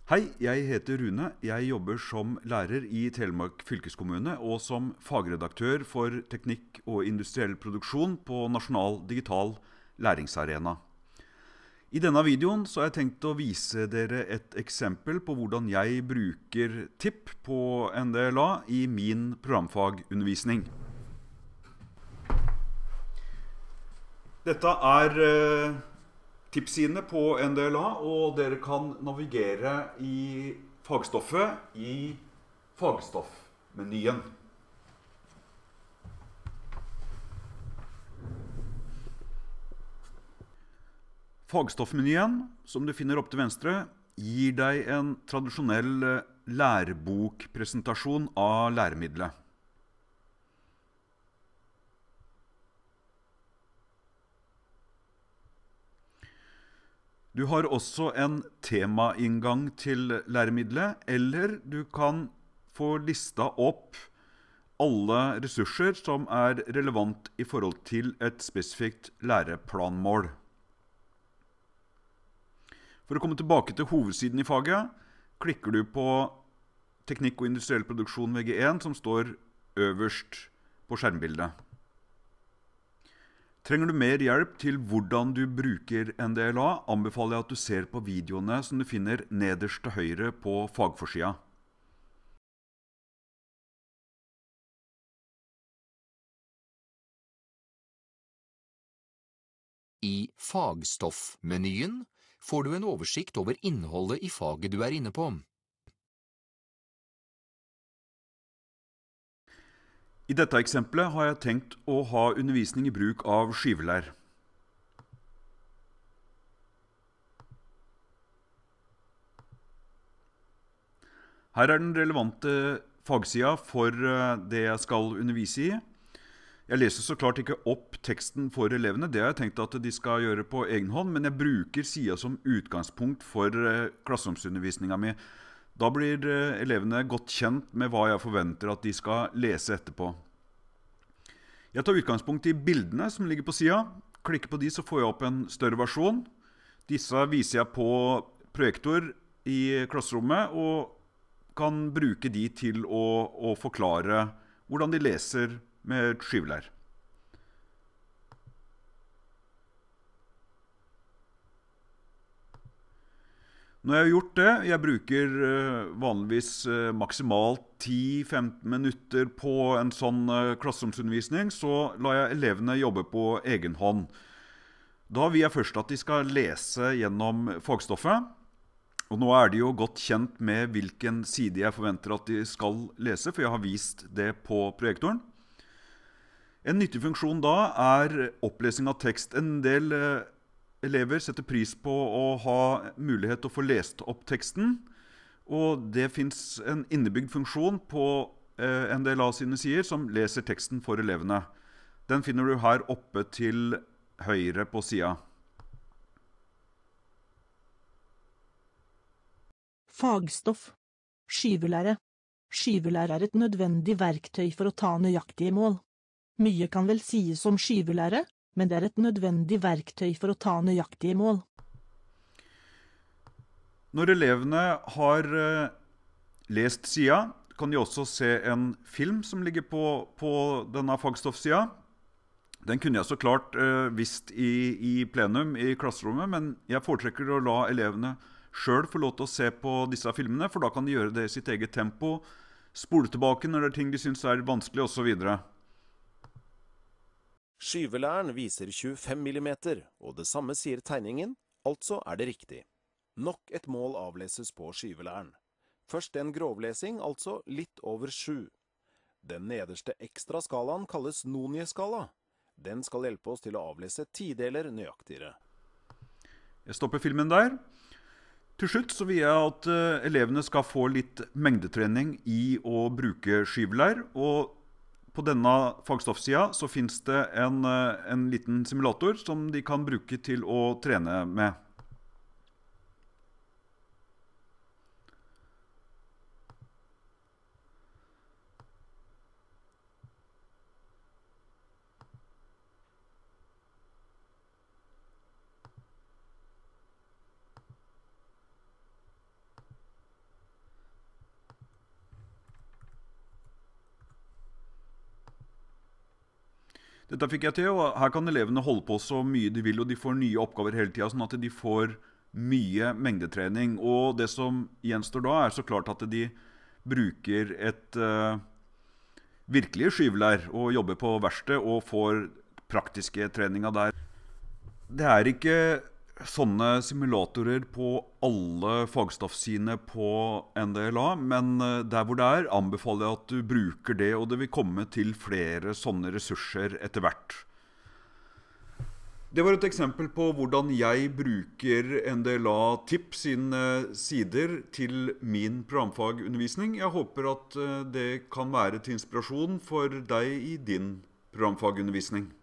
Hei, jeg heter Rune. Jeg jobber som lærer i Telemark fylkeskommune og som fagredaktør for teknikk og industriell produksjon på Nasjonal digital læringsarena. I denne videoen så har jeg tenkt å vise dere et eksempel på hvordan jeg bruker TIP på NDLA i min programfagundervisning. Dette er tipssidene på NDLA, og dere kan navigere i fagstoffet i fagstoffmenyen. Fagstoffmenyen, som du finner opp til venstre, gir deg en tradisjonell lærebokpresentasjon av læremiddelet. Du har også en temainngang til læremiddelet, eller du kan få lista opp alle ressurser som er relevant i forhold til et spesifikt læreplanmål. For å komme tilbake til hovedsiden i faget, klikker du på Teknikk og industriell produksjon VG1, som står øverst på skjermbildet. Trenger du mer hjelp til hvordan du bruker NDLA, anbefaler jeg at du ser på videoene som du finner nederst til høyre på fagforsida. I fagstoffmenyen får du en oversikt over innholdet i faget du er inne på. I dette eksempelet har jeg tenkt å ha undervisning i bruk av skyvelær. Her er den relevante fagsida for det jeg skal undervise i. Jeg leser så klart ikke opp teksten for elevene, det har jeg tenkt at de skal gjøre på egen hånd, men jeg bruker sida som utgangspunkt for klasseromsundervisninga mi. Da blir elevene godt kjent med hva jeg forventer at de skal lese etterpå. Jeg tar utgangspunkt i bildene som ligger på sida. Klikker på de, så får jeg opp en større versjon. Disse viser jeg på projektor i klasserommet, og kan bruke de til å forklare hvordan de leser med et skyvelær. Når jeg har gjort det, jeg bruker vanligvis maksimalt 10-15 minutter på en sånn klasseromsundervisning, så lar jeg elevene jobbe på egen hånd. Da vil jeg først at de skal lese gjennom fagstoffet, og nå er de jo godt kjent med hvilken side jeg forventer at de skal lese, for jeg har vist det på projektoren. En nyttig funksjon da er opplesing av tekst. En del elever setter pris på å ha mulighet til å få lest opp teksten, og det finnes en innebygd funksjon på NDLA sine sider som leser teksten for elevene. Den finner du her oppe til høyre på sida. Fagstoff. Skyvelære. Skyvelære er et nødvendig verktøy for å ta nøyaktige mål. Mye kan vel sies om skyvelære, men det er et nødvendig verktøy for å ta nøyaktige mål. Når elevene har lest sida, kan de også se en film som ligger på denne fagstoffsida. Den kunne jeg så klart vist i plenum i klasserommet, men jeg foretrekker å la elevene selv få lov til å se på disse filmene, for da kan de gjøre det i sitt eget tempo, spole tilbake når det er ting de synes er vanskelig, og så videre. Skyvelæren viser 25 mm, og det samme sier tegningen, altså er det riktig. Nok et mål avleses på skyvelæren. Først en grovlesing, altså litt over 7. Den nederste ekstra skalaen kalles Nonje-skala. Den skal hjelpe oss til å avlese 10-deler nøyaktigere. Jeg stopper filmen der. Til slutt så vil jeg at elevene skal få litt mengdetrening i å bruke skyvelær, og på denne fagstoffsida så finnes det en liten simulator som de kan bruke til å trene med. Dette fikk jeg til, og her kan elevene holde på så mye de vil, og de får nye oppgaver hele tiden, sånn at de får mye mengdetrening. Og det som gjenstår da, er så klart at de bruker et virkelig skyvelær og jobber på verksted og får praktiske treninger der. Det er ikke sånne simulatorer på alle fagstoffsine på NDLA, men der hvor det er, anbefaler jeg at du bruker det, og det vil komme til flere sånne ressurser etter hvert. Det var et eksempel på hvordan jeg bruker NDLA Tips sine sider til min programfagundervisning. Jeg håper at det kan være til inspirasjon for deg i din programfagundervisning.